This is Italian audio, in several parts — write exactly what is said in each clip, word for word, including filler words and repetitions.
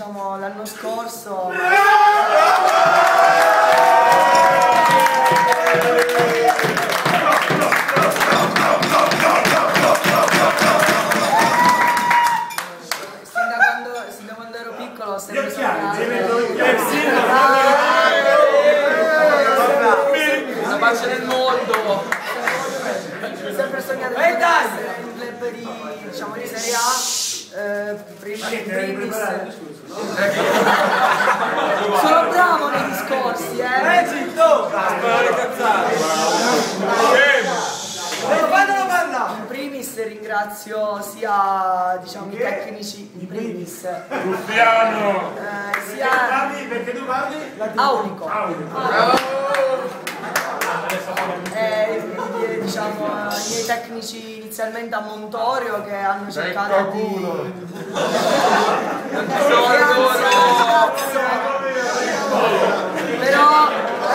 diciamo l'anno scorso. Sin da quando, sin da quando ero piccolo ho sempre sognato. La pace del mondo! Ho sempre sognato di essere in un club di, diciamo, di Serie A, eh, prima in primis. Sono bravo nei discorsi, eh! Eh, zitto! Sparare cazzate! Fallo parla! In primis ringrazio sia, diciamo, i tecnici, in primis, Ruffiano! eh, sia Parli perché tu parli? Aulico. Eh, eh, diciamo, i miei tecnici inizialmente a Montorio che hanno cercato di... Però...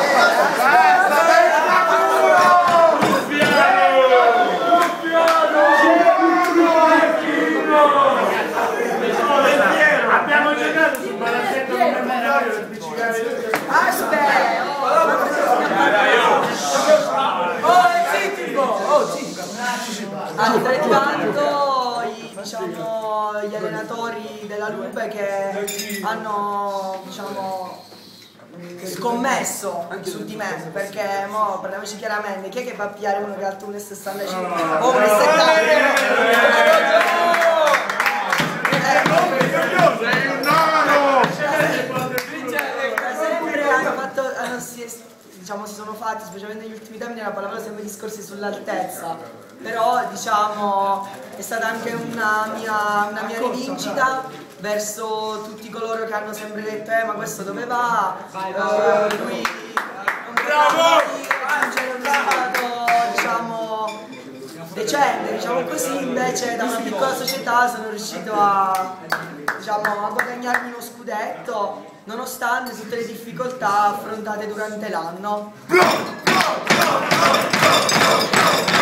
Abbiamo giocato sul palazzetto come Montorio per piccicare. Aspetta! Altrettanto i, diciamo, gli allenatori della Lube che hanno, diciamo, scommesso su di me, perché mo, parliamoci chiaramente, chi è che va a pigliare uno che è alto uno virgola sessantacinque o uno virgola settanta? Sempre hanno fatto, hanno, si, diciamo, si sono fatti, specialmente negli ultimi tempi, nella pallavolo sempre discorsi sull'altezza, però diciamo è stata anche una mia, una mia rivincita verso tutti coloro che hanno sempre detto eh ma questo dove va, eh, lui non bravo raggiungere un risultato, diciamo, decente, diciamo così. Invece da una piccola società sono riuscito a, diciamo, a guadagnarmi uno scudetto nonostante tutte le difficoltà affrontate durante l'anno.